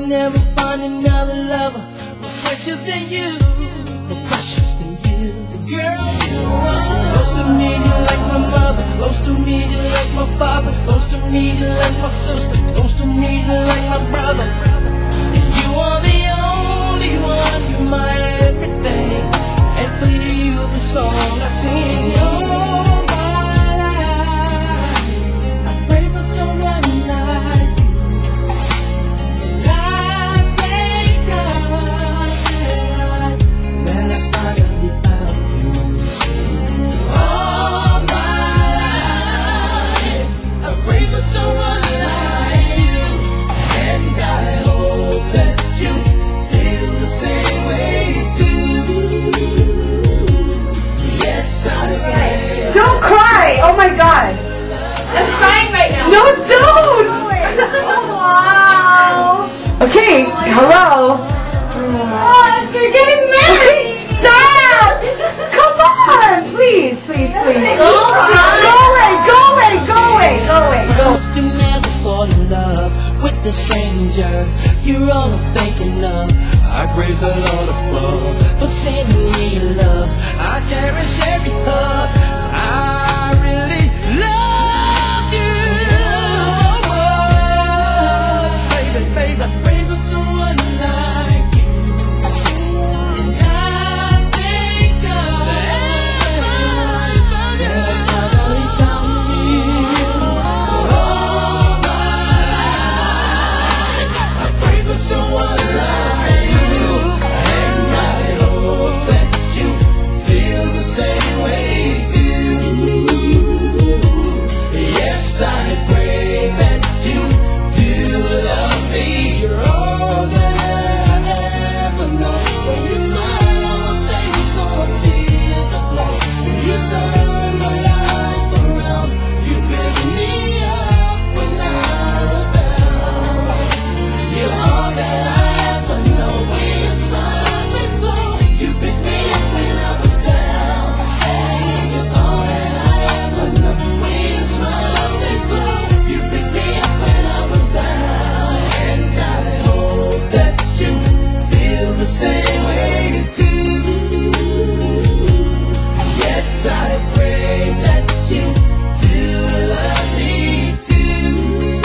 never find another lover more precious than you, more precious than you. The girl you are. Close to me, you're like my mother. Close to me, you're like my father. Close to me, you're like my sister. Close to me, you're like my brother. And you are the only one. You're my everything. And for you, the song I sing. Don't cry! Oh my god! I'm crying right now. No, don't! Wow! Okay, hello. Oh, you're getting married! Okay, stop! Come on! Please, please, please. Go away, go away, go away, go away. Promise to never fall in love with a stranger. You're all I'm thinking of. I praise the Lord above for sending me your love. I cherish every hug. I really love you. Baby, baby, I pray for someone like you. And I thank God that I finally found you. All my life, I pray for someone like you. And I hope that you feel the same way too. Yes, I pray that you do love me. You're all that I ever know. When you smile on my face, all I see is a glow. When you turn my life around, you pick me up when I was down. You're all that I ever know. When you smile on my face, glow. You pick me up when I was down. Hey, you're all that I ever know. When you smile on my face, glow. You pick me up when I was down. And I hope that you feel the same way too. Yes, I pray that you do love me too.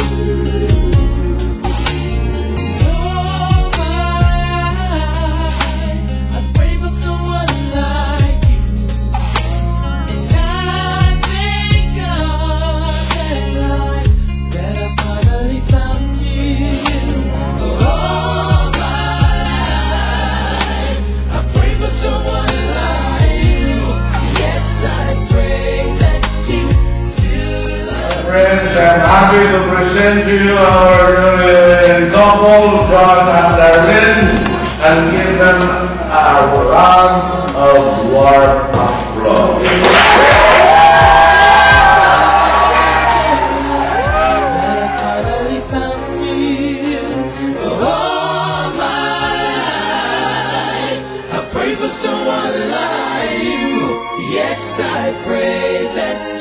All my life, I pray for someone like you. And I thank God that I finally found you. All my life, I pray for someone like you. Yes, I pray that you do love me. Friends, I'm happy to present to you our couple, Jon and Darlene, and give them a round of warm applause. That I finally found you. All my life, I pray for someone like you. Yes, I pray that